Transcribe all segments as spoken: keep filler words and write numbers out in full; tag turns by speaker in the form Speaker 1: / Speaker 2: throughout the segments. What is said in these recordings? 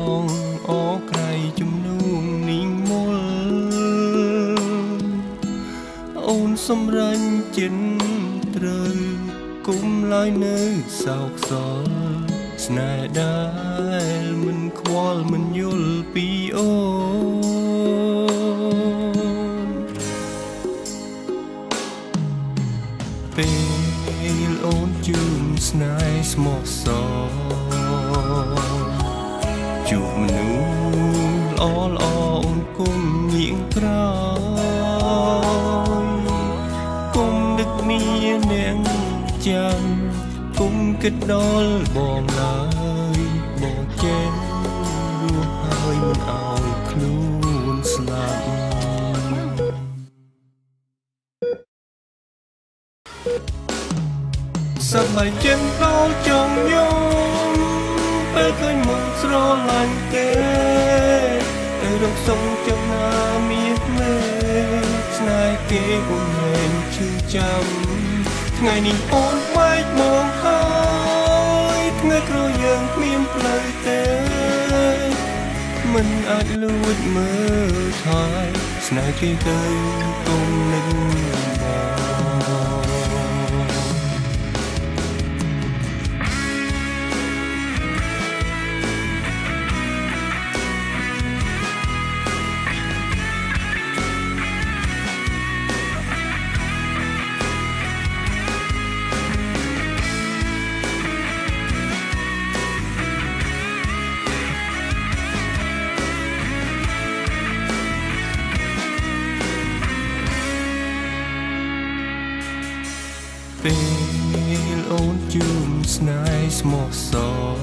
Speaker 1: ងអក្រៃជំនួងនីងមូលអូនសម្រាញ់ចិត្តត្រូវគុំឡើយនៅសោកសល់ស្នេហ៍ដែលមិនខ្វល់មិនយល់ពីអូនពេលអូនជឿនស្នេហ៍ស្មោះសរជួបមនុស្សល្អល្អអូនគុំញៀងក្រោយគុំដឹកនានាងចាំគុំគិតដល់បងឡើយបងចេះរស់ហើយមិនឲ្យខ្លួនស្លាប់សប្បាយចិត្តដល់ចង់ញោមពេលឃើញមុខស្រឡាញ់គេតែរកសុំចំណាមាសមេស្នេហ៍គេពុំមែនឈឺចាំថ្ងៃនេះអូនបែកមកហើយថ្ងៃក្រោយយើងគ្មានផ្លូវទេមិនអាចលួចមើលថយស្នេហ៍គេទៅគុំនឹងពេលអូនជឿនស្នេហ៍ស្មោះសរ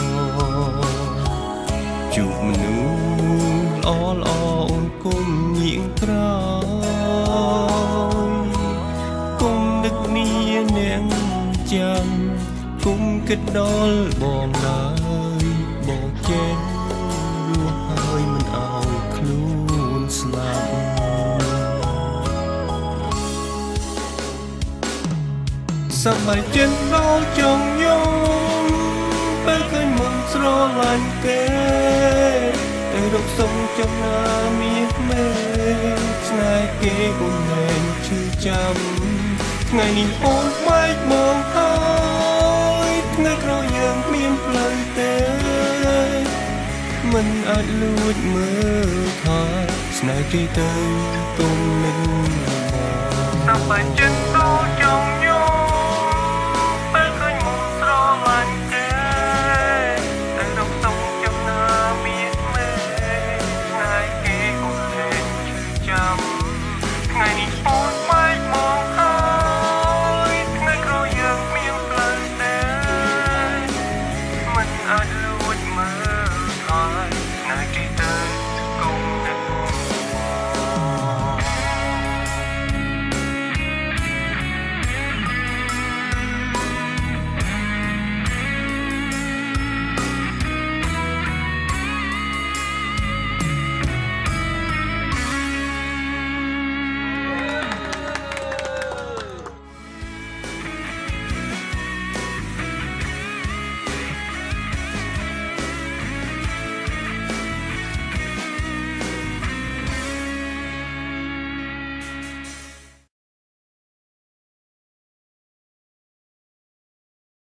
Speaker 1: ជួបមនុស្សល្អល្អអូនគុំញៀងក្រោយគុំដឹកនានាងចាំគុំគិតដល់បងឡើយបងចេះរស់ហើយមិនឲ្យខ្លួនស្លាប់សប្បាយចិត្តដល់ចង់ញោមពេលឃើញមុខស្រឡាញ់គេតែរកសុំចំណាមាសមេស្នេហ៍គេពុំមែនឈឺចាំថ្ងៃនេះអូនបែកមកហើយថ្ងៃក្រោយយើងមានផ្លូវទេមិនអាចលួចមើលថយស្នេហ៍គេទៅគុំនឹងសប្បាយចិត្តដល់ចង់